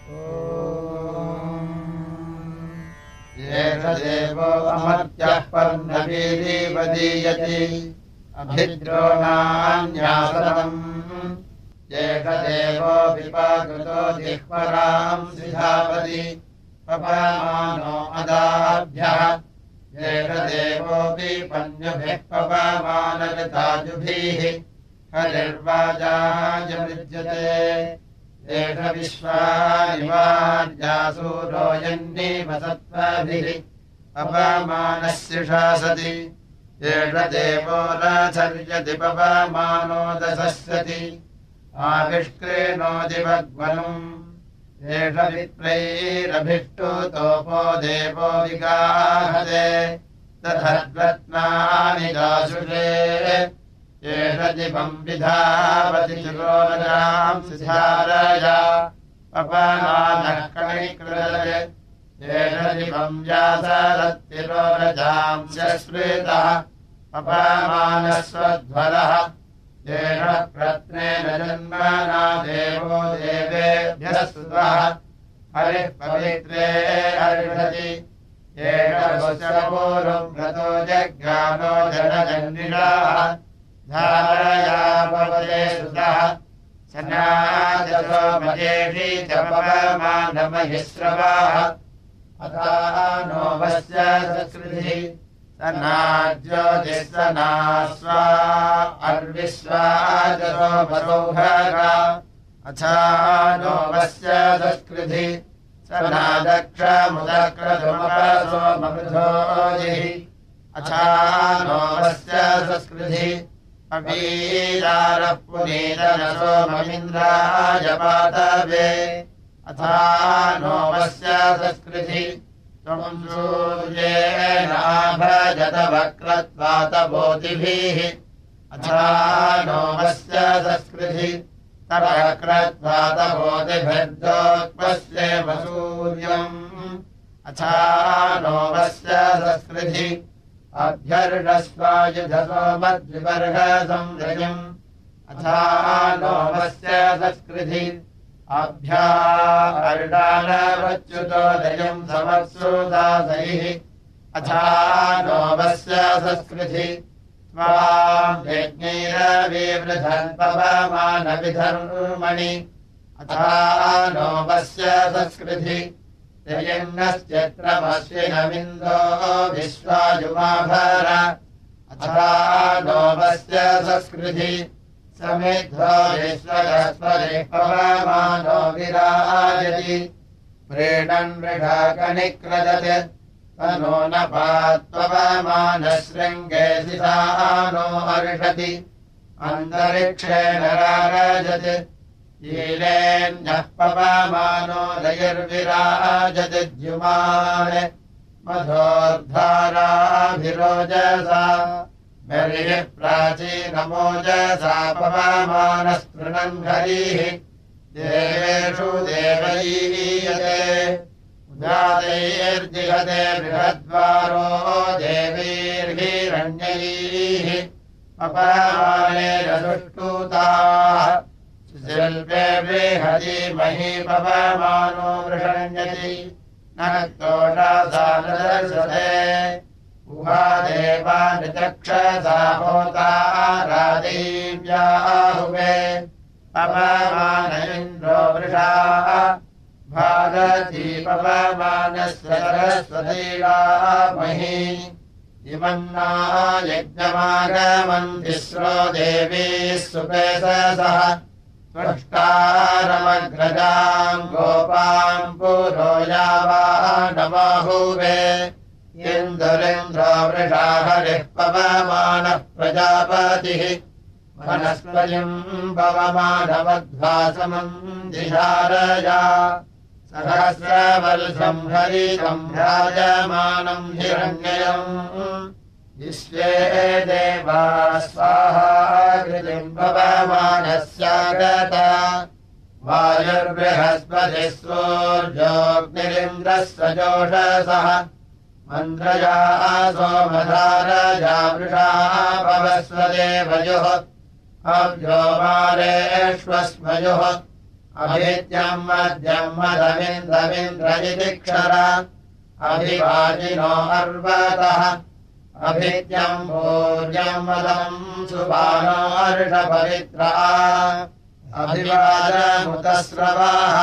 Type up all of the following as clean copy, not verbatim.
एष देवो अमर्त्यः पर्णवीरीवदीयति अभिद्रोणान्यासनम् एष देवो विपाकृतो जिह्वराम् सिधापति पपामानो अदाभ्यः एष देवोऽपि पन्युभिः पपामानगताजुभिः हरिर्वाजायमृज्यते एष विश्वानिवार्यासूरो यन्नीवसत्त्वाभिः पपामानस्य शासति एष देवो नाचर्यति पपामानो दशस्यति आविष्क्रेणोति भग्वनुम् एष विप्रैरभिष्टुतोपो देवो विगाहते तथद्रत्नानि दाशुषे एष दिवम् विधावति चिरोरजाम् सिधारय पपामानः कणिकृदते एष दिवम् व्यासरत्तिरोरजाम् स्मृतः पपामानः स्वध्वरः एष प्रत्नेन जन्मना देवो देवेभ्यः स्तुतः हरिः पवित्रे हरिषति एष वत्सपूर्वम् व्रतो जज्ञानो जनजन्निषाः धारया भवते सुतः सनाजसो मजेषि च पवमानमहिस्रवाः अथा नो वस्य सकृधिः सनाज्योतिस्सनास्वा अर्विश्वाजसो वरोहरा अथा नो वस्य सकृधिः सनादक्षमुदक्रधुमपसोमवृधोजिः अथा नो वस्य सकृधिः अवीरारः पुनीतनसो ममिन्द्राय पातवे अथा नो वस्य सकृधिः त्वम् सूर्येणाभजत वक्रत्वातबोधिभिः अथा नो वस्य सकृधिः तवक्रत्वातबोधिभिर्दोक्पस्येव सूर्यम् अथा नो वस्य सकृधिः अभ्यर्णस्वायुधसो मद्विवर्गसंरयम् अथा नो वस्य सकृधिः अभ्या अर्डानवच्युतोदयम् समत्सुदासैः अथा नो वस्य सकृधिः त्वाम् यज्ञैरविवृधन् पवमानविधर्मणि अथा नो वस्य सकृधिः ययन्नश्चित्रमश्विनमिन्दो विश्वायुमाभर अथा नो वस्य सकृधिः समिद्धो विश्वगस्पतिः पवमानो विराजति प्रीणन् मृगाकनिक्रदते तनो न पात्पवमानशृङ्गे सिसानो अर्षति अन्तरिक्षेण रारजति ईलेन्यः पवमानो लयर्विराजति द्युमान् मधोर्धाराभिरोजसा बलिः प्राचीनमोजसा पवमानस्पृणन् हरिः देवेषु देवैयते उदातैर्जिहते बृहद्वारो देवैर्हिरण्यैः पवमानेन सुष्टुताः सुशिल्पे बृहदीमहि पवमानो वृषण्यति न तोषासा न दर्शते उहादेवानिचक्षसा होता रादेव्याहुवे पवमान इन्द्रो वृषाः भारती पवमानस्य सरस्वतीलामहि इमन्ना यज्ञमागमन् तिस्रो देवीः सुपेशसः त्वष्टारमग्रजाम् गोपाम् पुरो यावानमाहुवे इन्दुरेन्द्रो वृषा हरिः पवमानः प्रजापतिः वनस्पतिम् पवमानमध्वासमम् दिशारया सहस्रवर्षम् हरितम् भ्राजमानम् हिरण्ययम् विश्वे देवा स्वाहा कृतिम् पवमानस्यागता वायुर्बृहस्पतिः सूर्योऽग्निरिन्द्रः सजोषसः मन्द्रया सोमधारया वृषा भवस्वदेवयोः अभ्यो मारेष्वस्मयोः अभित्यम् मध्यम् मदमिन्द्रमिन्द्र इति क्षर अभिवाजिनो अर्वतः अभित्यम् भूर्यम् मदम् सुबानो अर्षपवित्रा अभिवाजमुतस्रवाः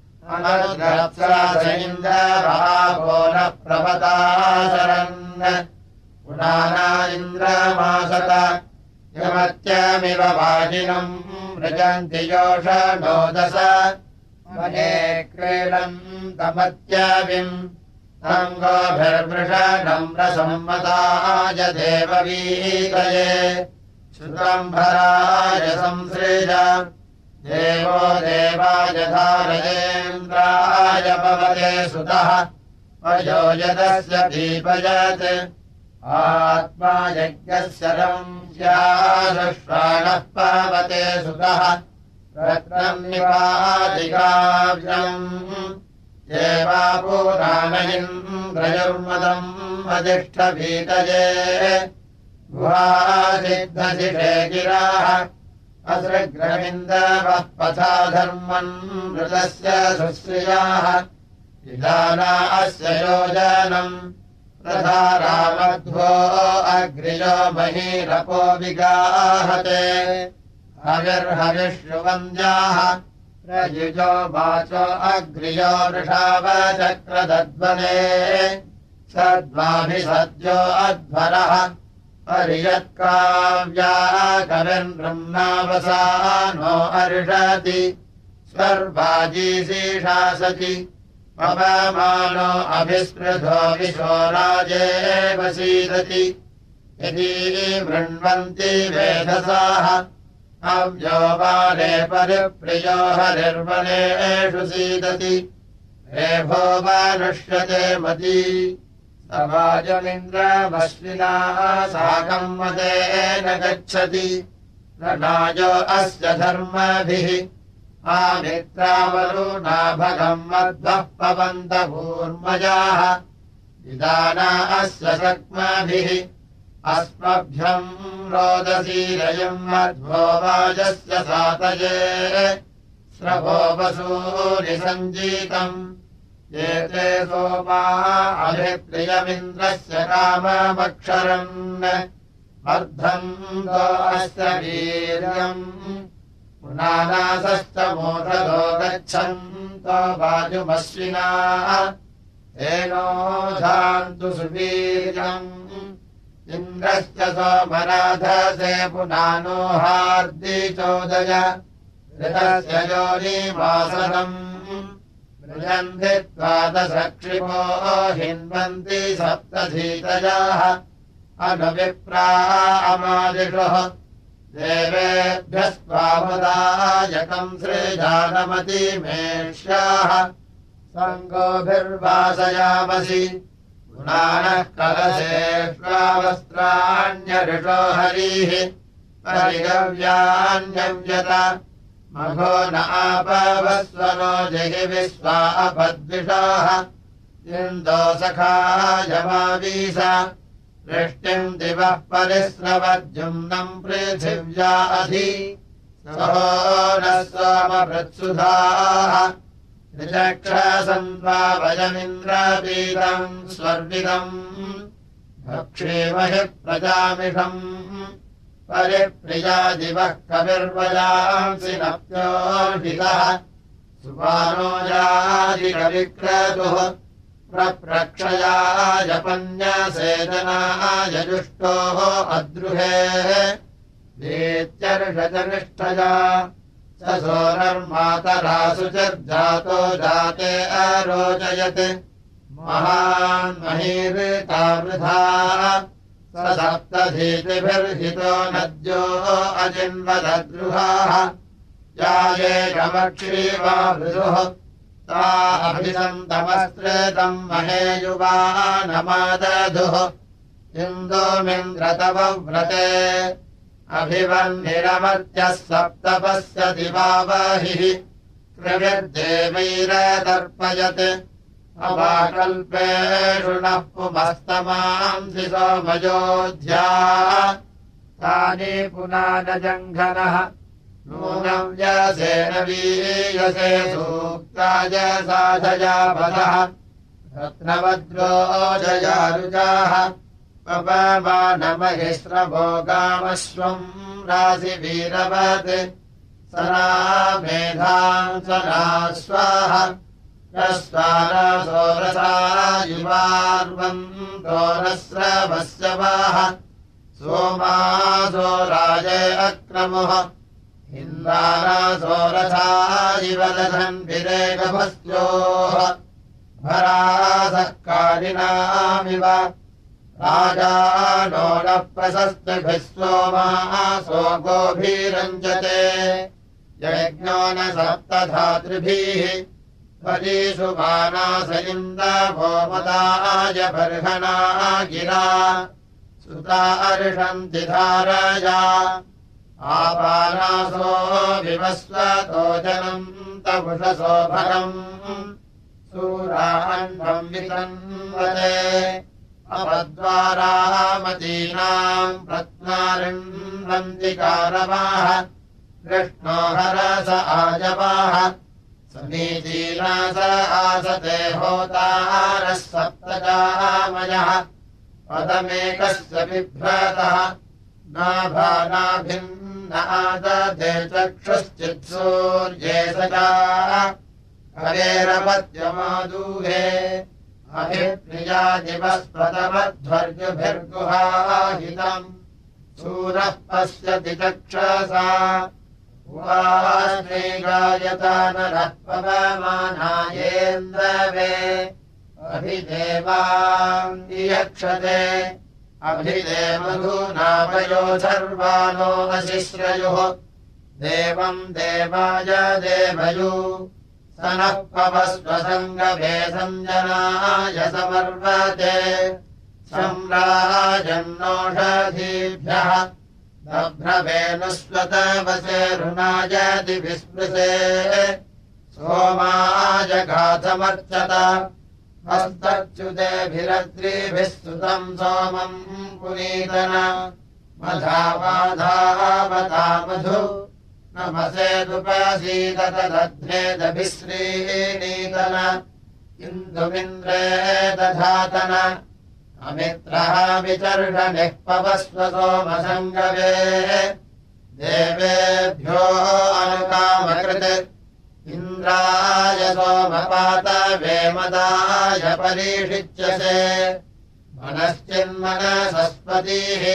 अनर्गत्सरन्द्रभावो न प्रपदाचरन् पुनाना इन्द्रमासत यमत्यमिव वाजिनम् मृजन्ति योषणोदश मने क्रीडम् तमत्यविम् अङ्गोभिर्वृषणम् रसम्मताय देववीतये श्रुतम्भराय संसृज देवो देवाय धारयेन्द्राय पवते सुतः वयो यदस्य दीपयत् आत्मा यज्ञस्य रंस्याश्वानः पवते सुतः रत्नम् निवादिकाव्यम् देवापूराणयिन्द्रयुर्मदम् अधिष्ठभीतये गुहासिद्धशिषे गिराः असृग्रविन्दवः पथा धर्मन् मृतस्य सुश्रियाः विधाना अस्य योजनम् प्रधारामध्वो अग्रियो महीरपो विगाहते हविर्हविष्णुवन्द्याः प्रयुजो वाचो अग्रियो वृषावचक्रदध्वने सद्वाभिसद्यो अध्वरः परियत्काव्या कविर्नृम्नावसानो अर्षति स्वर्वाजीशीषासति पवमानो अभिस्पृधो विशो राजेव सीदति यदि वृण्वन्ति वेधसाः अव्यो बाले परिप्रियो हरिर्वनेषु सीदति रेभो वानुष्यते मती वाजमिन्द्रमश्विना साकम् मदेन गच्छति रणायो अस्य धर्मभिः आमित्रावरुणा भगम् मध्वः पवन्तभूर्मजाः विदाना अस्य सक्मभिः अस्मभ्यम् रोदसीरयम् मध्वो वाजस्य सातये स्रवो वसूनि सञ्जीतम् एते सोमाः अभिप्रियमिन्द्रस्य काममक्षरन् वर्धन्तो अस्य वीर्यम् पुनानासश्च मोदतो गच्छन्तो वायुमश्विनाः तेनोधान्तु सुवीर्यम् इन्द्रश्च सोमराधसे पुनानो हार्दिचोदय ऋतस्य योनिवासनम् मृजन्ति द्वादशक्षिपो हिन्वन्ति सप्तधीतयाः अनुविप्रा अमादिषुः देवेभ्यः स्वामुदायकम् सृजानमतिमेष्याः सङ्गोभिर्वासयामसि पुनानः कलशेष्वावस्त्राण्यऋषो हरिः परिगव्यान्यव्यत मघो न आपवस्वनो जहि विश्वा अपद्विषाः इन्दो सखायमावीश वृष्टिम् दिवः परिस्रवद्युम्नम् पृथिव्या अधि सहो नः सोमभृत्सुधाः त्रिचक्षसन्त्वा वयमिन्द्रपीतम् स्वर्विदम् भक्षेमहि प्रजामिषम् परिप्रिया दिवः कविर्वयांसि नप्योषितः सुपानो यादिकविक्रतुः प्रप्रक्षयाय पन्यसेदनाय जुष्टोः अद्रुहे वीत्यर्षचनिष्ठया स सोनर्मातरासु चर्जातो जाते अरोचयत् महान्महीर्ता वृथा स सप्तधीतिभिर्हितो नद्यो अजिन्वदद्रुहाः यायेकमक्षीवा मृदुः ता अभिसन्तमस्त्रेतम् महेयुवानमादधुः इन्दोमिन्द्रतव व्रते अभिवह्निरमर्त्यः सप्तपस्य दिवावहिः कृभिर्देवैरतर्पयत् अवाकल्पेषु नः पुमस्तमांसि सोमयोध्या तानि पुनानजङ्घनः नूनं व्यासेन वीयसे सूक्ताय साधयापदः रत्नवद्रोजयारुजाः पवमानमहिस्रभोगामश्वम् राशिवीरवत् सना मेधाम् सना स्वाहा रस्वारासोरसा युवार्वन्तो नस्रवस्यवाः सोमासो राजे अक्रमुः इन्द्रारासोरसा इव दधन्भिरेगभस्योः भरासः कारिणामिव राजानो न प्रशस्तिभिः सोमासो गोभिरञ्जते यज्ञो न सप्तधातृभिः परीषु मानास इन्दभोमदाय बर्हणा गिरा सुता अर्षन्ति धारया आपानासो विवस्वतो जनन्तवुषसो भरम् सूरान्वम् वितन्वते अपद्वारामतीनाम् रत्नारिण्वन्तिकारवाः कृष्णो हरस आजवाः समीचीनास आसते होतारः सप्तजामयः पदमेकस्य बिभ्रतः नाभानाभिन्न आदधे चक्षुश्चित्सूर्ये सजा हरेरपत्यमादूहे अभिप्रियादिवस्पदमध्वर्युभिर्गुहाहितम् सूरः पश्यति चक्षसा उवाश्रीगायता नरः पवमानायेन्द्रवे अभिदेवाङ्गियक्षते अभिदेवधूनावयो सर्वानो अशिश्रयुः देवम् देवाय देवयु स नः पवस्वसङ्गभे सञ्जनाय समर्वते सम्राजन्नोषधीभ्यः दभ्रवेणुस्वतवसेरुनायति विस्पृशे सोमाय गाथमर्चत हस्तच्युतेभिरद्रिभिः सुतम् सोमम् पुनीतन मधावाधावता मधु नमसेदुपसीदत दध्नेदभिः श्रीनीतन इन्दुमिन्द्रे दधातन अमित्रः विचर्षणिः पवस्व सोमसङ्गवे देवेभ्यो अनुकामकृत् इन्द्राय सोमपातवे मदाय परीषिच्यसे मनश्चिन्मनसस्पतिः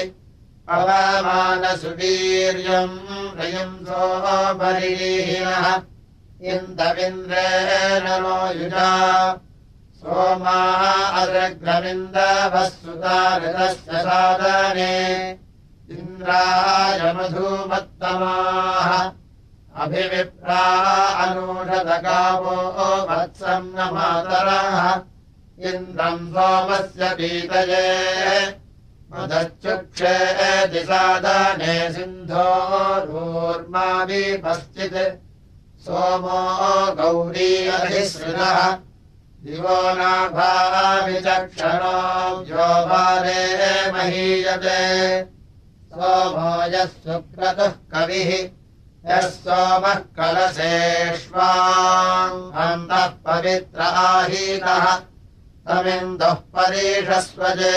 पवमानसुवीर्यम् रयम् सोमपरीहिणः इन्दविन्द्रेण नो युजा सोमाः अग्रमिन्दवः सुतारितस्य सादने इन्द्राय मधुमत्तमाः अभिविप्रा अनूषदगावो वत्सम् न मातरः इन्द्रम् सोमस्य पीतये मदच्चुक्षेति सादने सिन्धोरूर्माविपश्चित् सोमो गौरी अधिसृतः दिवो नाभाविचक्षणो योभारे महीयते सोमो यः सुक्रतुः कविः यः सोमः कलशेष्वाम् अन्तः पवित्र आहीनः तमिन्दुः परीषस्वजे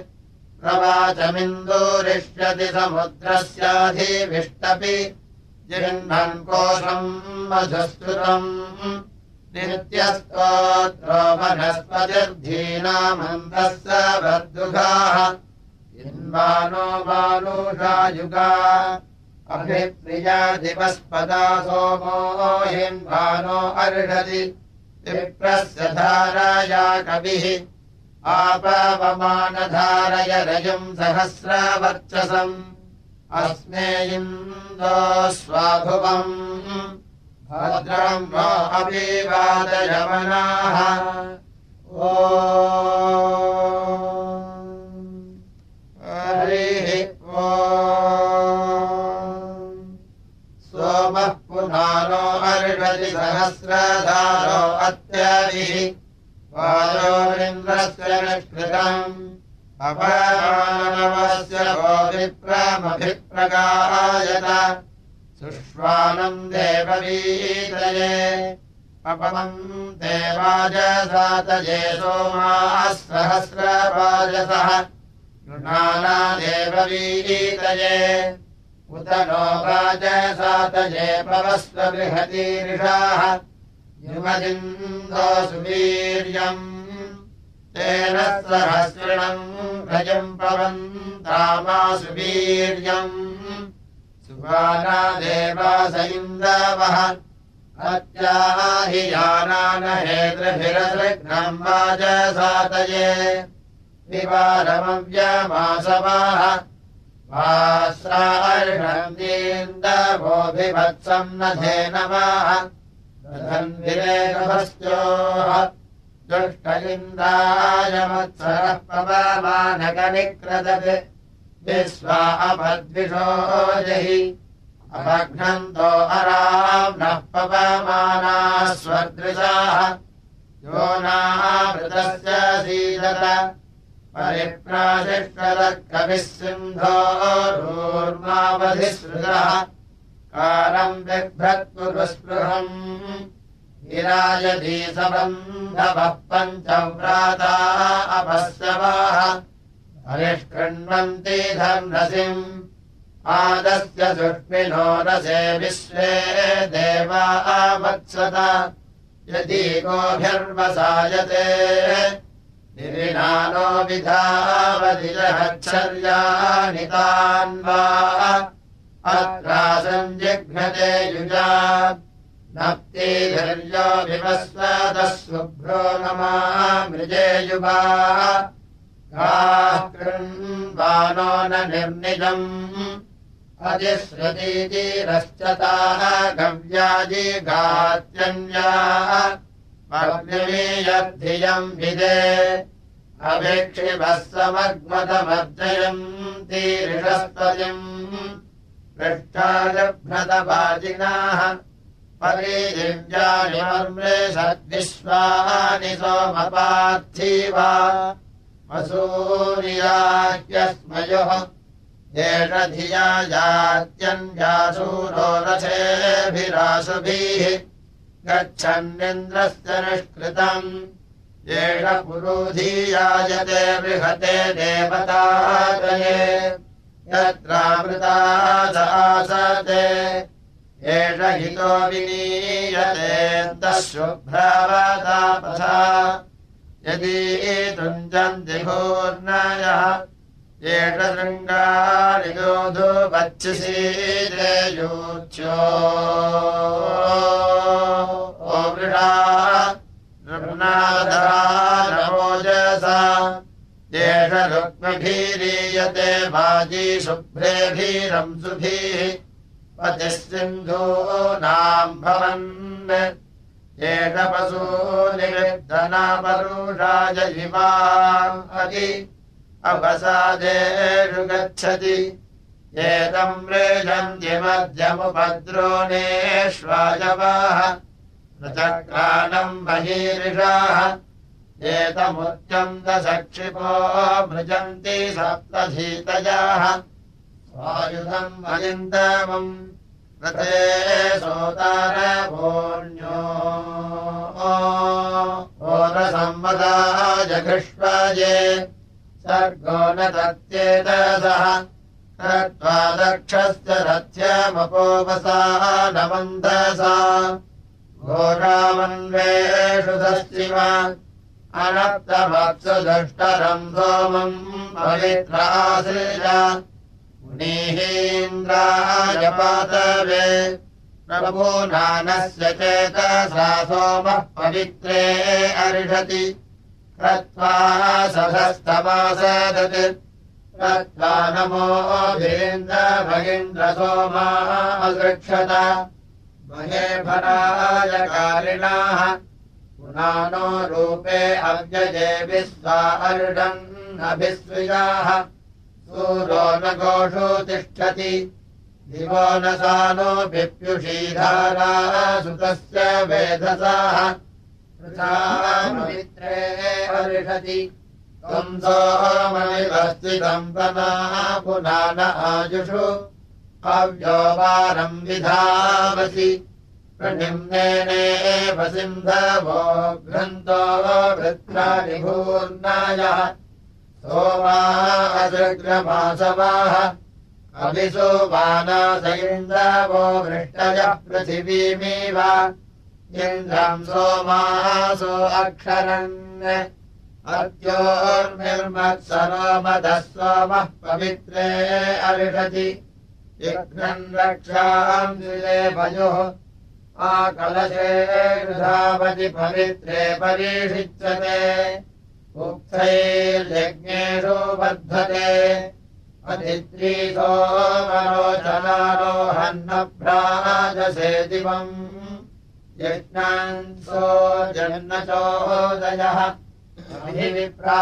प्रवाचमिन्दूरिष्यति समुद्रस्याधिविष्टपि जिह्नन् कोशम् मधुस्तुतम् नित्यस्तोत्रो वनस्पतिर्धीनामन्तः स वर्दुघाः इन्वानो मानुषायुगा अभिप्रिया दिवस्पदा सोमो हिन्वानो अर्हति विप्रस्य धाराया कविः आपवमानधारय रजम् सहस्रवर्चसम् अस्मे इन्दो स्वाभुवम् भद्रम् नो अभिवादयमनाः ओ हरिः ओ सोमः पुनानो अर्षति सहस्रधारो अत्यभिः वायोरिन्द्रस्य निष्कृतम् अपमानवस्य वो विप्रमभिप्रगायत सुष्वानम् देववीतये अपमम् देवाजसातये सोमाः सहस्रवाजसः गृणाना देववीतये उत नो वाजसातये पवस्व बृहतीर्षाः युमदिन्दो सुवीर्यम् तेन सहस्रणम् भजम् पवन्तामासु वीर्यम् सुवाना देवास इन्दवः अत्याहि यानानहेतृभिरसृघ्नम् वाजसातये विवारमव्यमासवाः वास्रार्षन्दीन्दवोऽभिवत्सम् न धेनवाः दधन्विरेकभस्योः दुष्ट इन्द्राय मत्सरः पवमानकनिक्रदत् विश्वा अपद्विषो जहि अपघ्नन्तो अराम्नः पवमानाः स्वदृशाः यो नामृतस्य सीदत परिप्राशिष्टतः कविः सिन्धोरूर्मावधिसृजः कारम् बिभ्रत्कुरुस्पृहम् विराजधीसबन्धवः पञ्चव्राता अपश्यवाः परिष्कृण्वन्ति धर्मसिम् आदस्य सुष्मिनो रसे विश्वे देवा वत्सत यदि गोभिर्वसायते निरिनानो विधावधिजहच्छर्यानि तान्वा अत्रासञ्जिघ्नते युजा नप्तिधर्यो विवस्वतः शुभ्रो नमा मृजेयुवा गाः कृण्वानो न निर्निजम् अधिश्रुतीतिरश्चताः गव्याजिघात्यन्याः अग्निमीयद्धियम् विदे अभिक्षिवः समग्मतमर्जयन्ति ऋषस्पतिम् पृष्ठालभ्रतवाजिनाः परिदिव्यानि मर्मृषद्विश्वानि सोमपार्थिवा वसूर्याह्यस्मयोः येष धिया यात्यन्यासूरो रथेभिराशुभिः गच्छन्निन्द्रस्य निष्कृतम् येष पुरुधीयायते बृहते देवतादये यत्रामृतादासते एष हितो विनीयतेऽन्तः शुभ्रवतापथा यदि तुञ्जन्ति भूर्णयः एष शृङ्गारियोधो वच्छसीदेयूच्यो वृषा नृम्नादरा नमोजसा एष रुक्मभिरीयते वाजी शुभ्रेभिरंसुभिः पतिः सिन्धूनाम् भवन् एष पशूनिर्धनापरुषाय इवामदि अवसादेषु गच्छति एतम् मृजन्ति मध्यमुपद्रोणेष्वायवाः प्रचक्राणम् बहिरिषाः एतमुच्यन्तसक्षिपो मृजन्ति सप्तधीतजाः स्वायुधम् अलिन्दमम् रते सोतारभोन्यो ओरसंवदाय घृष्वाये सर्गो न तत्येतसः कृत्वा दक्षस्य रथ्यमपोवसानमन्धसा घोरामन्वेषु दस्तिव अनप्तमत्सु दुष्टरम् सोमम् पवित्रासृज मुनीहीन्द्राय पातवे प्रभूनानस्य चेतसा सोमः पवित्रे अर्षति कृत्वा सधस्तमासदत् कृत्वा नमोऽभिन्द्रभगीन्द्रसोमा असृक्षत महे भरायकारिणाः पुनानो रूपे अव्यये विश्वा अर्षन्नभिस्विजाः सूरो न घोषो तिष्ठति दिवो न सानो विप्युषीधारा सुतस्य वेधसाः पृथामवित्रे अर्षति त्वम् सोममिव स्थितम् पना पुनान आयुषु अव्यो वारम् विधावसि प्रणिम्नेनेव सिन्धवो घ्रन्तो वृत्राणि भूर्नायः सोमा अदृग्रमासवाः अभिसुवानास इन्द्रवो वृष्टयः पृथिवीमिव इन्द्रम् सोमासो अक्षरन् अद्योर्निर्मत्सरो मदः सोमः पवित्रे अरिषति इघ्नम् रक्षाम् द्विलेपयोः आकलशे धावति पवित्रे परीषिच्यते उक्थैर्यज्ञेषु बद्धते अदित्री सोमरोचनारोहन्नभ्राजसे दिवम् यज्ञान्सो जन्नचोदयः अभिविप्रा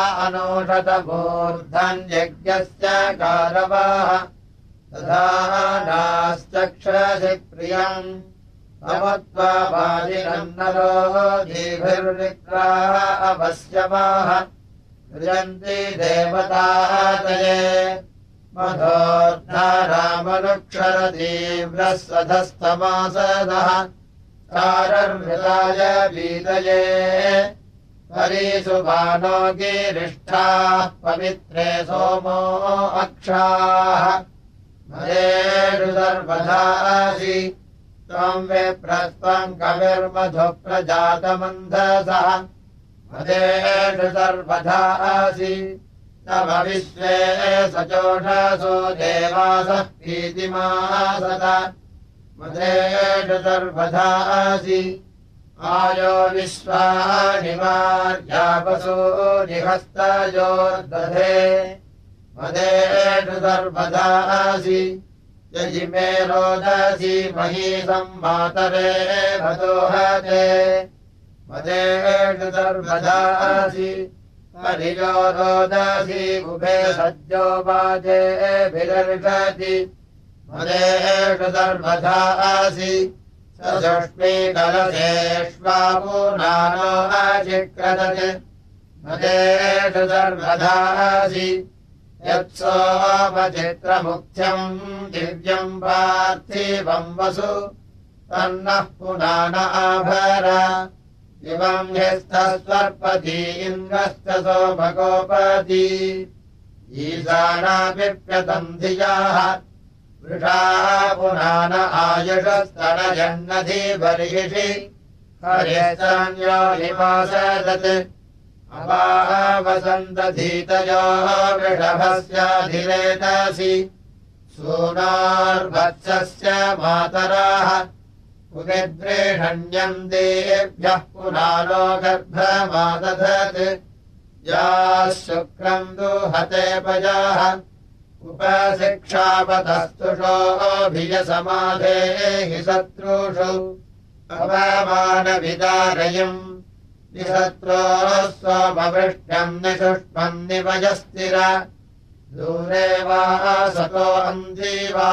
अनोषतमूर्धन्यज्ञस्य कारवाः तथा नाश्चक्षसि प्रियम् अमत्वादिनन्नरो दीभिर्विप्रा अवश्यमाः प्रियन्ति देवतातये मधोर्धारामनुक्षरतीव्रः सधस्तमासदः तारर्मृताय वीतये परीसुभानो गिरिष्ठाः पवित्रे सोमो अक्षाः मदेषु सर्वधासि त्वम् विप्रस्त्वम् कविर्मधु प्रजातमन्धसः मदेषु सर्वधासि तव विश्वे सचोषसो देवासः प्रीतिमासत मदेषु सर्वधासि आयो विश्वानि मार्यापसो निहस्तयोर्दधे मदेषु सर्वधासि यजिमे रोदसी मही सम्मातरे भदोहते मदेषु सर्वधासि परियो रोदसी उभे सज्जो वाजेभिर्षति मदेषु सर्वधासि सजुष्मी कलशेष्वापुनानो अचिक्रदते मदेषु सर्वधासि यत्सोमचित्रमुख्यम् दिव्यम् पार्थिवम् वसु तन्नः पुनान आभर इवम् ह्यस्तस्वर्पति इन्द्रश्च सोमगोपति ईशानापिप्यतम् धियाः वृषा पुनान आयुषस्तनजन्नधि बर्हिषि हरिस्तन्यो हिमासदत् अवावसन्तधीतयो वृषभस्याधिरेतसि सूनार्वत्सस्य मातराः उदिद्रेषण्यम् देभ्यः पुनानो गर्भमादधत् याः शुक्रम् दुहते पजाः उपशिक्षापतस्तुषोऽभिजसमाधेहि शत्रुषु अवमानविदारयम् निशत्रोः स्वमवृष्ट्यम् निषुष्मम् निवजस्थिर दूरे वा सतो अन्धीवा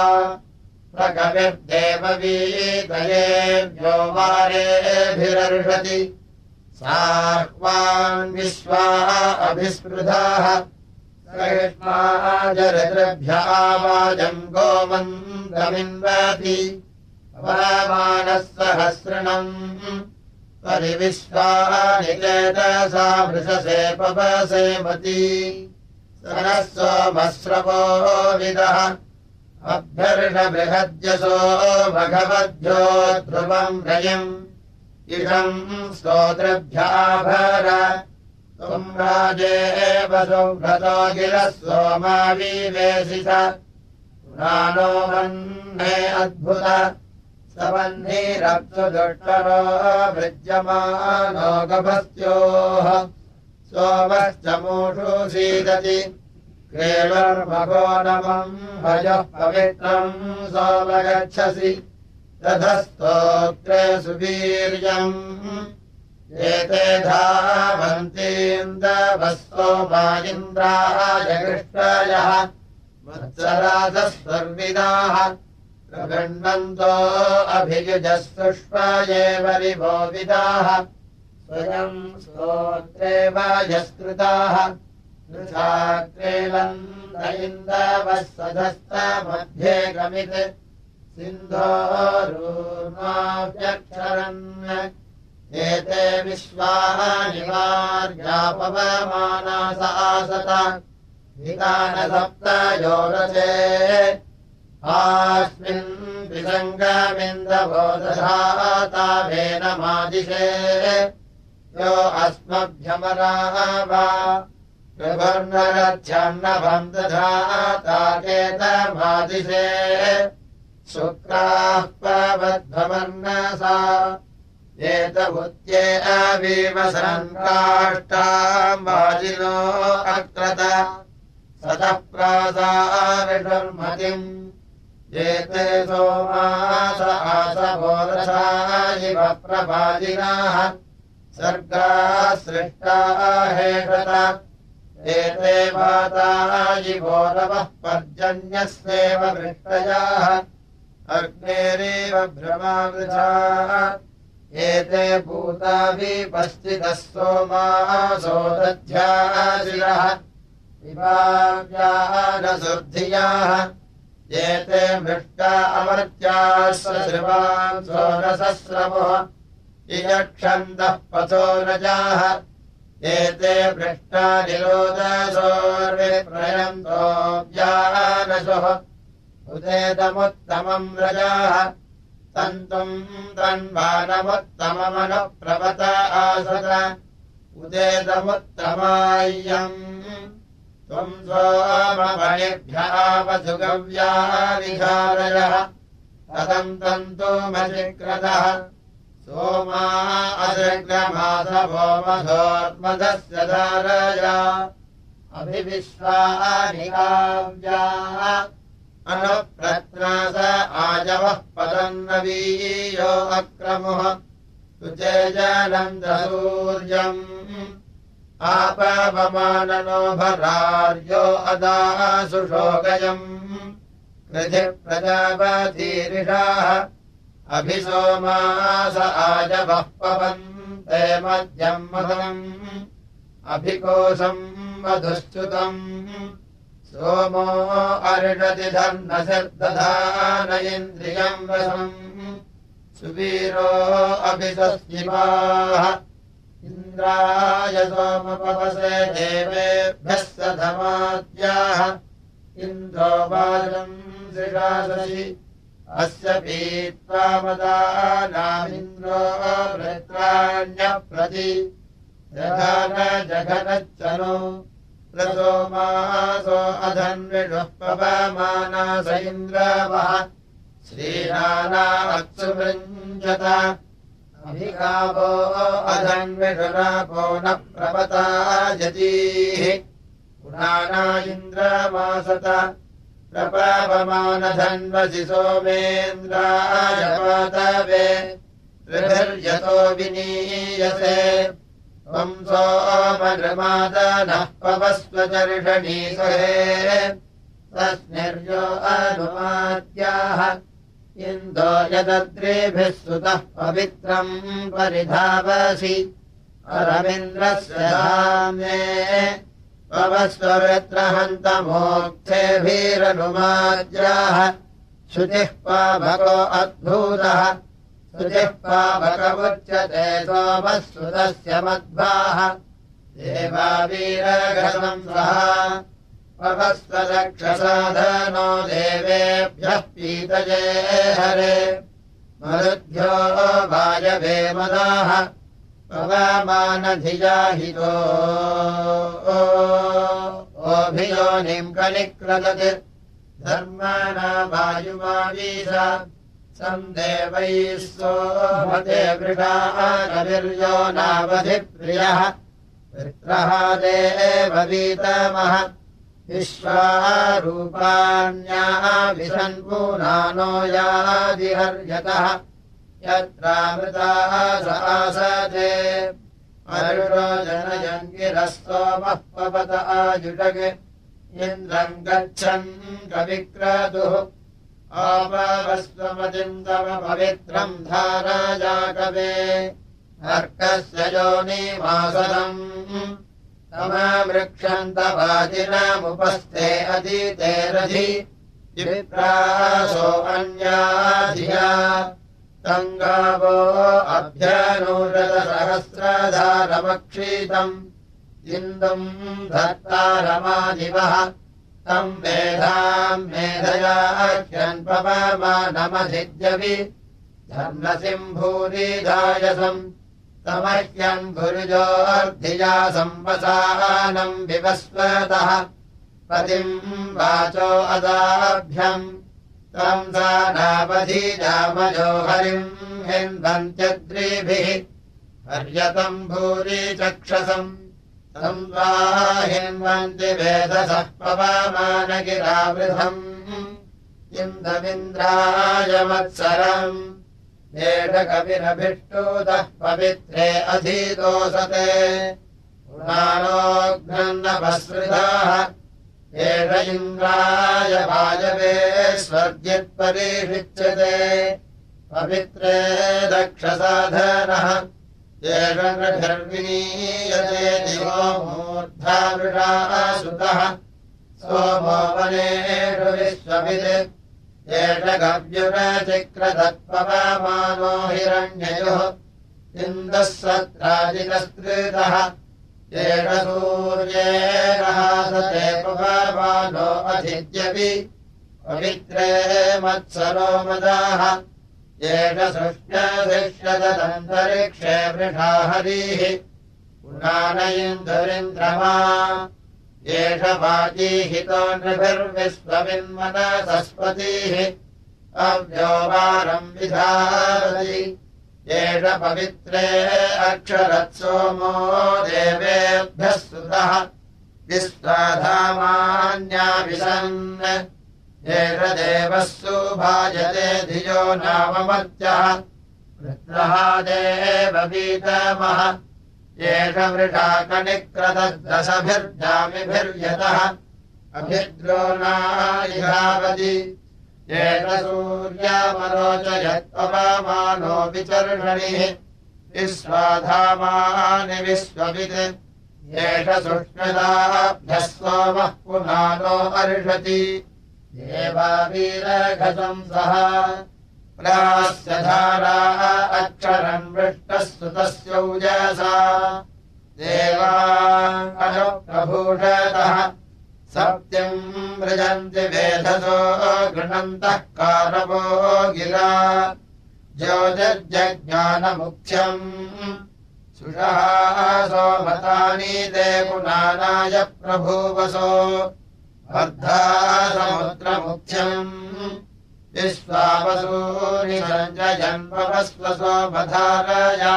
प्रकविर्देववीतयेभ्यो वारेभिरर्षति साह्वान् विश्वा अभिस्पृधाः सहिष्माजरद्रभ्य आवाजम् गोमन्दमिन्वति अवमानः सहस्रणम् परिविश्वानि चेतसा वृषसे पवसे मती सरः सोमस्रवो विदः अभ्यर्षबृहद्यसो भगवद्भ्यो ध्रुवम् रयम् इषम् स्तोत्रभ्याभर त्वम् राजेव सुव्रतो गिरः सोमाविवेशिष पुराणो वह्ने अद्भुत सवह्निरप्सु दुष्टरो वृज्यमानो गभस्त्योः सोमश्च मूषु सीदति क्रीडुर्मघो नमम् भजः पवित्रम् सोमगच्छसि दधस्तोत्रे सुवीर्यम् एते धावन्तीन्दवः सोमा इन्द्राय कृष्णयः वत्सराजस्वर्विदाः प्रगण्डन्तो अभियुजः सुष्माये वरिवो विदाः स्वयम् स्तोत्रे वाजस्कृताः क्रीडन्त इन्दवः सधस्तमध्ये गमित् सिन्धोरूर्माव्यक्षरन् एते विश्वानि वार्यापवमानास आसत वितानसप्तयोरसे आस्मिन् विसङ्गमिन्दवो दधातावेन मादिशे यो अस्मभ्यमरावा प्रभर्नरथ्यन्नभम् दधाताकेतमादिशे शुक्राः पवद्भवर्णसा एतवुत्ये अवीवसङ्काष्टाम् वाजिनो अक्रत सतः प्रासारिषुर्मतिम् एते सोमास आसभोरसा इव प्रभाजिनाः सर्गाः सृष्टा हेषत एते वातायिवोरवः पर्जन्यस्येव वृष्टयाः अग्नेरेव भ्रमावृथाः एते भूताभिपस्थितः सोमासो दध्याशिरः विभाव्यानसुर्धियाः एते मृष्टा अमर्त्याः सश्रुवांसो रसस्रवः इयक्षन्तः पथो रजाः एते भ्रष्टा निरोधसोर्विप्रयन्तो व्यानसुः उदेतमुत्तमम् रजाः तन्तुम् तन्वानमुत्तममनुप्रवत आसत उदेतमुत्तमाय्यम् त्वम् सोममणिभ्यावसुगव्याविहारयः कथम् तन्तुमचिक्रतः सोमा अजग्रमासभोमधोर्मधस्य धारया अभिविश्वानि काव्याः अनुप्रत्रास आजवः पदन्नवीयो अक्रमुः सुचेजनन्दसूर्यम् आपवमाननो भरार्यो अदासुषोगयम् कृधि प्रजापतीरिषाः अभिसोमास आजवः पवन्ते मध्यम् मदम् अभिकोशम् मधुश्च्युतम् सोमो अर्षति धर्मशर्दधान इन्द्रियम् रसम् सुवीरो अभिसस्तिमाः इन्द्राय सोमपवसे देवेभ्यः सधमाद्याः इन्द्रो वाजम् सृशासि अस्य पीत्वा मदानामिन्द्रो वृत्राण्यप्रति जघनच्चनो प्रसोमासो अधन्विषुः पवमानास इन्द्रावः श्रीराना अत्सुमृञ्जत अभिगावो अधन्विषुरापो न प्रपता यतीः पुराणा इन्द्रमासत प्रपवमानधन्वसि सोमेन्द्राय पातवे त्रिभिर्यतो विनीयसे त्वम् सोमनृमादनः पवस्वचर्षणीसहे तस्निर्यो अनुमाद्याः इन्दो यदद्रेभिः सुतः पवित्रम् परिधावसि अरविन्द्रस्य धाम्ने पवस्ववृत्रहन्तमोक्थेभिरनुमाद्याः शुचिः पावको अद्भूतः शुचिः पावकमुच्यते सोमः सुतस्य मध्वाः देवावीरघनम् सः पवस्वरक्षसाधनो देवेभ्यः पीतये हरे मरुद्भ्यो वायवे मदाः पवमानधिया हितो ओभियोनिम् कनिक्रदत् धर्मणा वायुमावीश सन्देवैः सोमते वृषाः रविर्यो नावधिप्रियः वृत्रः देववीतमः विश्वारूपाण्याः विसन्पूनानो यादिहर्यतः यत्रामृताः स आसते अरुणो जनयङ्गिरः सोमः पवत आजुषगे इन्द्रम् गच्छन् कविक्रतुः आपवस्वमतिम् तव पवित्रम् धारया कवे अर्कस्य योनिमासरम् तममृक्षन्तवाजिनमुपस्थे अदिते रधि विप्रासो अन्याधिया तङ्गावो अभ्यनूरतसहस्रधारमक्षीतम् इन्दुम् धत्तारमादिवः तम् मेधाम् मेधयाख्यन्पवमानमधिद्यवि धर्मसिम्भूरिधायसम् तमह्यम् भुरुजोऽर्धिया सम्वसानम् विवस्वतः पतिम् वाचो अदाभ्यम् तम् सानावधीजामजो हरिम् हिन्वन्त्यद्रिभिः पर्यतम् भूरि चक्षसम् तम् वा हिन्वन्ति वेदसः पवमानगिरावृधम् इन्दमिन्द्राय मत्सरम् एषकविरभिष्टोदः पवित्रे अधीतोसते पुराणोऽघ्नन्नभस्मृताः एष इन्द्राय वायवे स्वर्ग्यत्परीषिच्यते पवित्रे दक्षसाधनः एष नृभिर्विनीयते दिवो मूर्धा वृषासुतः सोमो वनेषु विश्ववित् एष गव्युरचिक्रतत्पवमानो हिरण्ययोः इन्दः सत्राजिनस्कृतः एष सूर्येण हासते पवमानो अधिद्यवि पवित्रे मत्सरो मदाः एष सृष्ट्यधिष्यदन्तरिक्षे वृषा हरिः पुराण इन्दुरिन्द्रमा एष वाजीहितो नृभिर्विश्वविन्मनसस्पतिः अव्यो वारम् विधारति एष पवित्रे अक्षरत्सोमो देवेभ्यः सुतः विश्वाधामान्याविशन् एष देवः सुभाजते धियो नाममर्त्यः वृत्रः देववीतमः एष वृषा कनिक्रतदशभिर्जामिभिर्यतः अभिद्रोणायिधावति एष सूर्यामरोचयत्पवमानो विचर्षणिः विश्वाधामानि विश्ववित् एष सुष्मिताभ्यः सोमः पुनानो अर्षति देवावीरघसं सः प्रास्य धारा अक्षरम् वृष्टः सुतस्यौजसा देवानुप्रभूषतः सत्यम् मृजन्ति वेधसो गृह्णन्तः कारवो गिरा ज्योतिर्जज्ञानमुख्यम् सुषः सोमतानि ते पुनानाय प्रभुवसो वर्धा समुद्रमुख्यम् विश्वावसूरि सञ्जयन्वस्वसो बधारया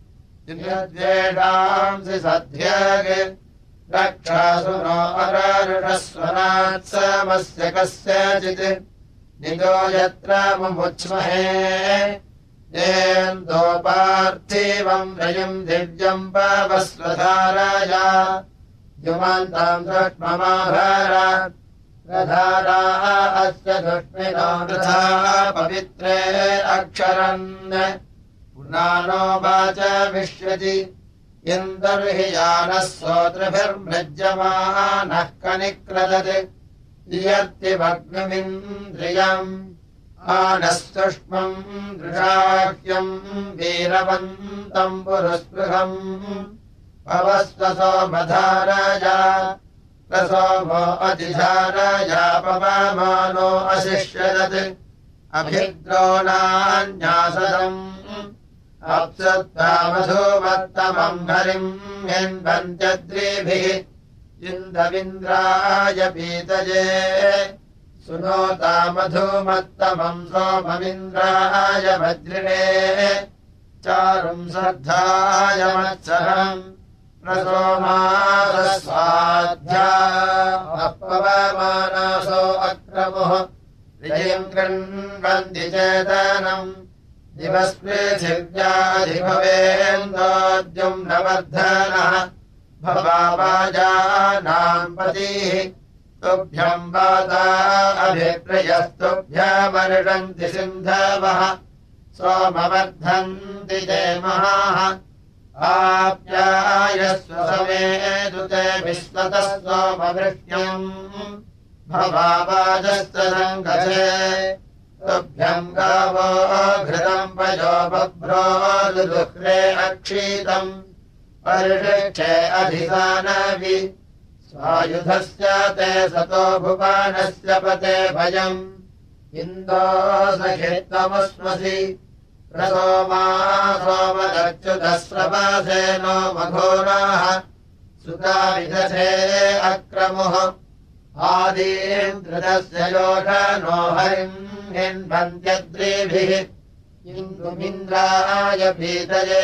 द्वेषांसि सध्यग् रक्षासु नो अररुषस्वनात्समस्य कस्यचित् निजो यत्र मुमुच्महे येन्दोपार्थिवम् रयिम् दिव्यम् पवस्वधारया युमान्ताम् दृष्ममाभर प्रधाराः अस्य दुष्मिनो वृथा पवित्रे अक्षरन् पुनानो वाच विश्वति इन्दर्हि यानः सोतृभिर्मृज्यमानः कनिक्रदत् इयर्तिमग्निमिन्द्रियम् आनस्तुष्मम् दृशाह्यम् वीरवन्तम् पुरुस्पृहम् पवस्वसो मधारया प्रसोमो अधिधारया पवमानो अशिष्यदत् अभिद्रोणान्यासदम् अप्सत्वा मधुमत्तमम् हरिम् हिन्वन्त्यद्रिभिः इन्दविन्द्राय पीतये सुनोता मधुमत्तमम् सोममिन्द्राय वज्रिणे चारुम् श्रद्धाय मत्सरम् प्रसोमासस्वाध्या अपवमानासो अक्रमुः प्रियम् कृण्वन्ति चेतनम् दिवस्पृथिव्याधिभवेन्दोद्युम् नवर्धनः भवाजानाम् पतिः तुभ्यम् वाता अभिप्रियस्तुभ्यमर्षन्ति सिन्धवः सोमवर्धन्ति जयमहाः आप्याय स्वसमेदुते विश्वतः सोमवृष्ट्यम् भवावाजस्तसङ्गते तुभ्यम् गावो घृतम् पयो बभ्रो दुदुह्रे अक्षीतम् परिषक्षे अधिसानवि स्वायुधस्य ते सतो भुवानस्य पते भयम् इन्दो सखित्वमस्मसि प्रसोमा सोमदच्युतस्रवासेनो मघोराः सुताविदधे अक्रमुः आदीम् धृतस्य योषनो हरिम् हिन्वन्त्यद्रिभिः इन्दुमिन्द्राय पीतये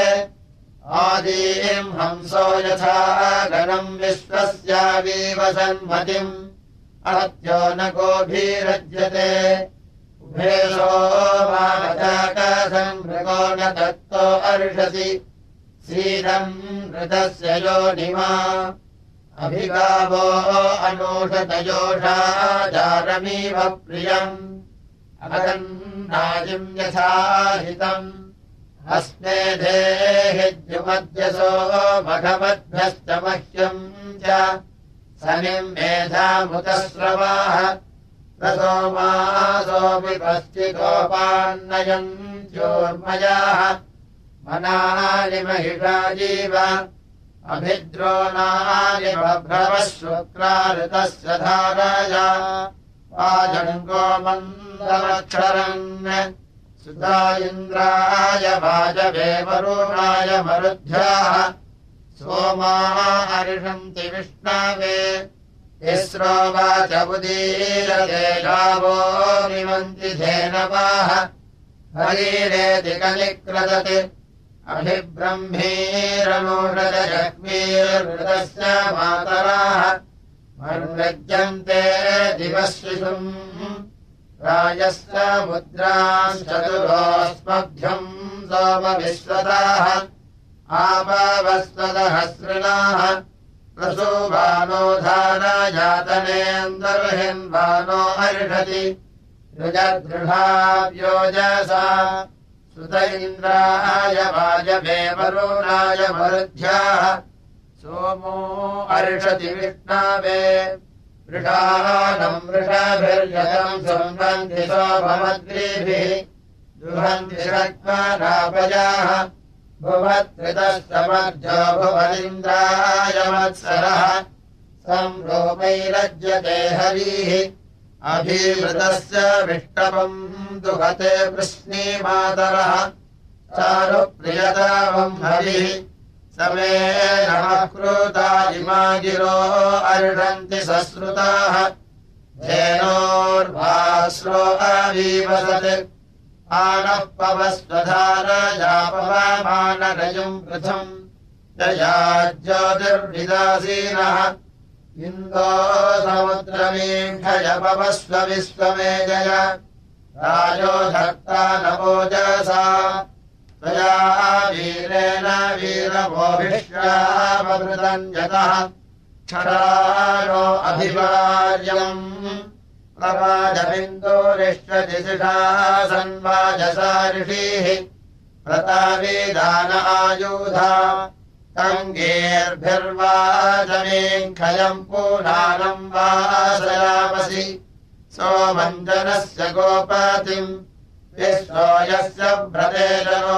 आदीम् हंसो यथा गणम् विश्वस्यावीवसन्मतिम् अहत्यो न गोभीरज्यते उभेशो मानजाकसंमृगो न दत्तो अर्षसि सीदम् ऋतस्य योनिमा अभिगावो अनूषतयोषा जारमीव प्रियम् अगन्नाजिम् यथाहितम् अस्मे देहिद्युमद्यसो मघमद्भ्यश्च मह्यम् च सनिम् मेधामुतस्रवाः प्रसोमासोऽपि पश्चिगोपान्नयम् चोर्मयाः मनानि महिषा जीव अभिद्रोणानि बभ्रवः शुक्राऋतस्य धारया वाजङ्गो मन्दमक्षरन् सुता इन्द्राय वाजवे वरुणाय मरुद्भ्याः सोमाः अर्षन्ति विष्णवे तिस्रो वाच उदीरते गावो निमन्ति धेनवाः हरीरेति कनिक्रदति अभिब्रह्मीरनूषजग्मीर्वृतस्य मातराः मर्व्यज्यन्ते दिवशिशुम् राजस्य मुद्राम् चतुरोऽस्मभ्यम् सोमविश्वताः आपवस्वदहस्रिणाः प्रसूभानो धाराजातनेन्दर्हिन्वानो अर्षति रुजदृढाव्योजसा सुत इन्द्राय वाजवे वरुणाय मरुद्भ्याः सोमो अर्षति विष्णवे वृषानम् वृषभिर्यतम् संवन्ति सोममद्रिभिः दुहन्ति षट्परापजाः भुवत्कृतः समर्थो भुवनिन्द्राय मत्सरः संरोमैरज्यते हरिः अभिवृतस्य विष्टपम् दुहते वृष्णीमातरः चारुप्रियतावम् हरिः समे नमः कृता इमा गिरो अर्षन्ति सश्रुताः धेनोर्भास्रो अवीवसत् आनः पवस्वधारयापवामानरजुम् पृथम् जया ज्योतिर्विदासीनः इन्दो समुद्रमीक्षय पवस्व विश्वमेजय राजो धत्ता नवोजसा त्वया वीरेण वीरमोभिष्यामवृतम् यतः क्षरारो अभिवार्यम् प्रवाजबिन्दोरिष्टदिशिषा सन्वाजसा ऋषिः प्रतावीदान आयुधा तङ्गेर्भिर्वाजमेङ्खयम् पूनानम् वासयामसि सोमञ्जनस्य गोपतिम् विश्वो यस्य व्रतेजनो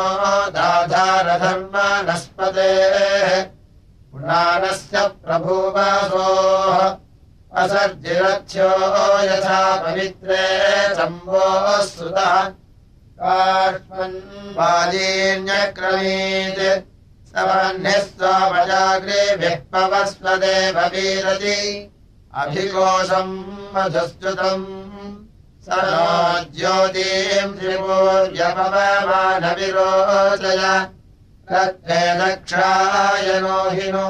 दाधारधर्मनस्पतेः पुनानस्य प्रभुवासोः असर्जिरथ्यो यथा पवित्रे सम्भोः सुतः काष्मन्वादीन्यक्रमीत् सवह्निः स्वमजाग्रेभिः पवस्वदेव वीरति अभिकोशम् मधुस्तुतम् स नो ज्योतिम् त्रिपूर्यपवमानविरोचय रत्ने दक्षायनो हिनु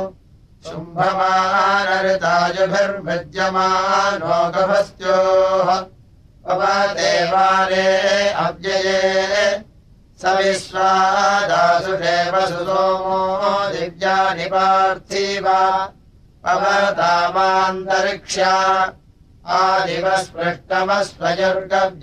शुम्भमानऋतायुभिर्भृज्यमानो गभस्त्योः पवदेवारे अव्यये स विश्वादासुषे वसुसोमो दिव्यानि पार्थिवा पवतामान्तरिक्ष्या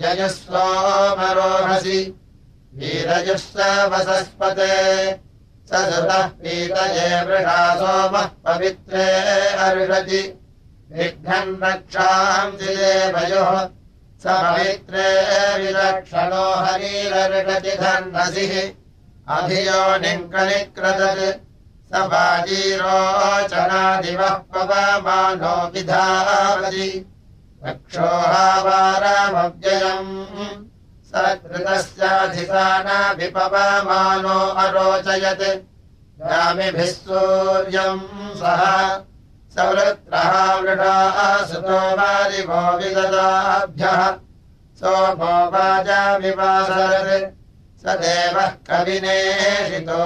आदिवस्पृष्टमस्वयुर्गव्ययुः सोमरोहसि वीरयुः स वसस्पते सुतः पीतये वृषा सोमः पवित्रे अर्षति विघ्नन् रक्षाम् देवयोः स पवित्रे विलक्षणो हरिरर्षति धन्वसिः अभियोनिम् कनिक्रदत् स वाजीरोचनादिवः पवमानो विधावति रक्षोहावारमव्ययम् स कृतस्याधिसानाभिपवमानो अरोचयत् यामिभिः सूर्यम् सह सवृत्रः वृषाः सुतो वारिवो विददाभ्यः सोमो वाजामिवासरत् स देवः कविनेषितो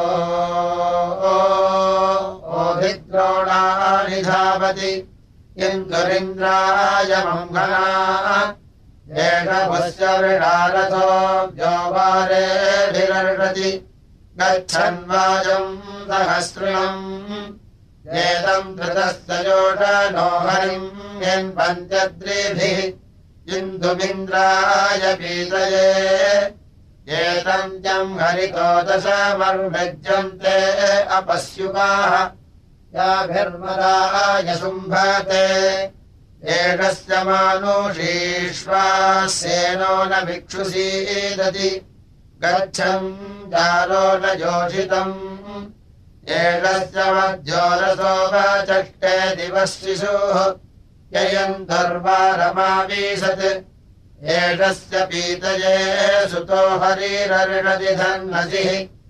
ओभिद्रोणानि धावति इन्दुरिन्द्राय मङ्गना एष पुस्य वृषारथो व्योवारेभिरर्षति गच्छन् वाजम् सहस्रिणम् एतम् धृतस्य योषनो हरिम् यन्पञ्चद्रिभिः इन्दुमिन्द्राय पीतये एतम् जम् हरितो दशमर्भज्यन्ते अपस्युकाः याभिर्मदाय शुम्भते एषस्य मानुषीष्वास्येनो न भिक्षुसीदति गच्छन् जारो न जोषितम् एषस्य मध्योरसो वचष्टे दिवः शिशुः ययम् दुर्वारमावीशत् एषस्य पीतये सुतो हरिरर्षति धन्वसिः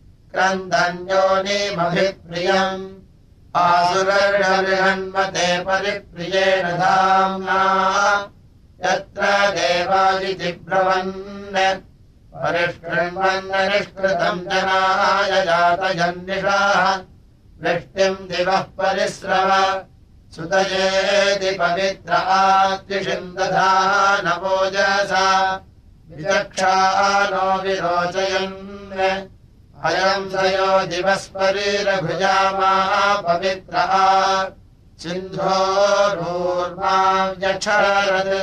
क्रन्दन्योनिमभिप्रियम् आसुरर्षन्मते परिप्रियेण धाम्ना यत्र देवादिब्रवन् परिष्कृण्वन्ननिष्कृतम् जनाय जातजन्निषाः वृष्टिम् दिवः परिस्रव सुतयेति पवित्र आद्विषिन्दधा नवोजसा विचक्षानो विरोचयन् अयम् सयो दिवस्परिरभुजामा पवित्र सिन्धोरूर्वाव्यक्षरत्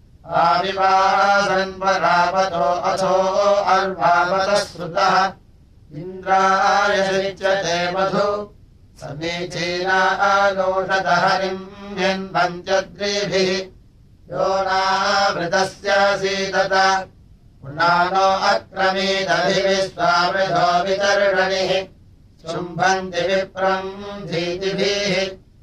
आविवासन्वरावतो अथो अर्वावतः श्रुतः इन्द्राय शिच्यते मधु समीचीनानोषध हरिम् यन्पञ्चद्रिभिः यो नावृतस्य सीदत पुनानो अक्रमीदभिः स्वामृधो वितर्षणिः शुम्भन्ति विप्रम् धीतिभिः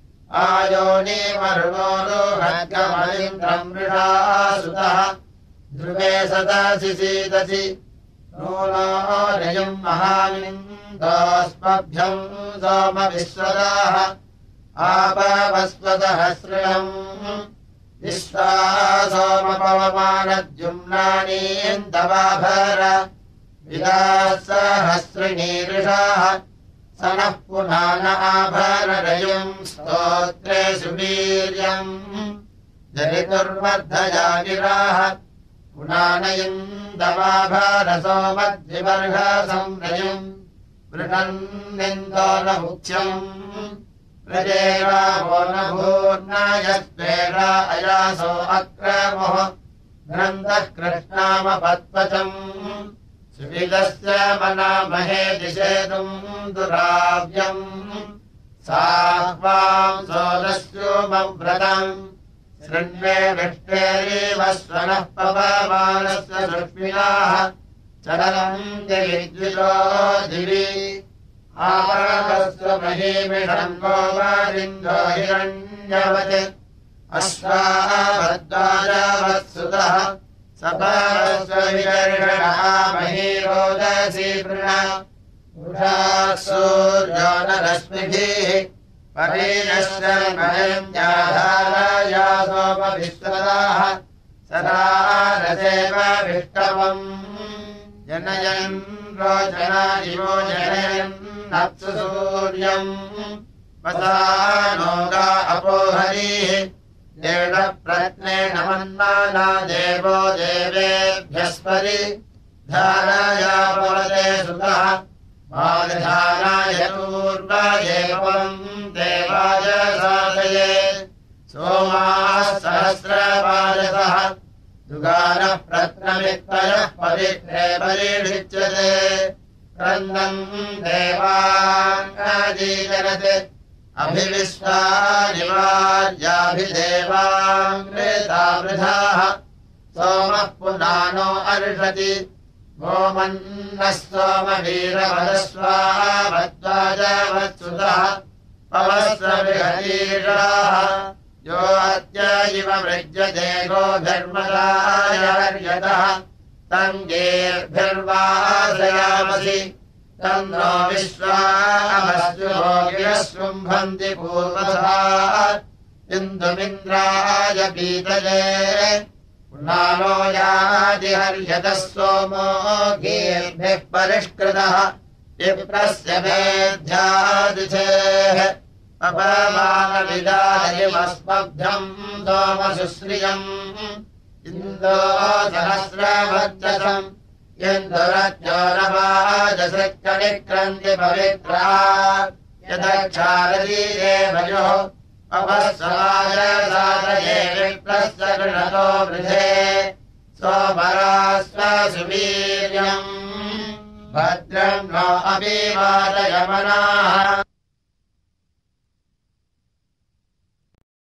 आयोनिमरुणोरुहद्गमलिन्द्रम् मृषासुतः ध्रुवे सदासि सीदसि नूनो रयम् महामिन्दोऽस्मभ्यम् सोमविश्वदाः आपवस्वदहस्रिणम् विश्वा सोमपवमानद्युम्नानीन्दवाभर विदाः सहस्रिणीरुषाः स नः पुनान आभररयम् स्तोत्रे सुवीर्यम् जरितुर्वर्धया गिराः पुनानयिन्दवाभरसोमद्विवर्गसंरयम् वृषन्निन्दोलमुख्यम् प्रजेरावो न भूर्नायस्वेरा अयासो अक्रमोः ग्रन्थः कृष्णामपत्पचम् सुविदस्य मनामहे दिशेतुम् दुराव्यम् साह्वाम् सोदस्योमव्रतम् शृण्वे विष्णेरिव स्वनः पवमानस्य सुष्मिनाः चलनम् दिविद्विजो दिवि आवरस्वमहीमिषम् गोवारिन्दो हिरण्यवत् अश्वावद्वाजावत्सुतः सपास्वविदर्षणः महीरोदसी वृण उषाः सूर्यो न रश्मिभिः परीनश्चर्मयन्त्याधाराया सोमविश्वदाः सदा रसेव विष्टवम् जनयन् रोचनादिवो जनयन्नप्सु सूर्यम् वसानोगा अपोहरीः देवप्रत्नेन मन्माना देवो देवेभ्यस्परि धाराया भवते सुतः माधाराय पूर्वदेवम् देवाय साधये सोमाः सहस्रपादसः दुगानः प्रत्नमित्तयः पवित्रे परिषिच्यते क्रन्दन् देवाङ्गजीजनत् अभिविश्वानिवार्याभिदेवाङ्गृता वृधाः सोमः पुनानो अर्षति गोमन्नः सोमवीरवदस्वावद्वाजवत्सुतः पवस्रविहरीषाः यो अद्य इव मृज्यते गोधर्मरायर्यतः तङ्गेर्भिर्वासयामसि तन्नो विश्वामस्युभोगिरः शुम्भन्ति पूर्वसा इन्दुमिन्द्राय पीतये पुनानो यादिहर्यतः सोमो गीर्भिः परिष्कृतः विप्रस्य मेध्यादिथेः अपमानविदायमस्मभ्यम् सोमसुश्रियम् इन्दो सहस्रवर्चसम् इन्दुरज्ञोरवाजसृक्कणिक्रन्ति पवित्रा यदक्षारती देवयोः अपस्वायसादये विप्रस्य गृणतो वृधे सोमरास्वसुवीर्यम् भद्रम् नो अभिवादयमनाः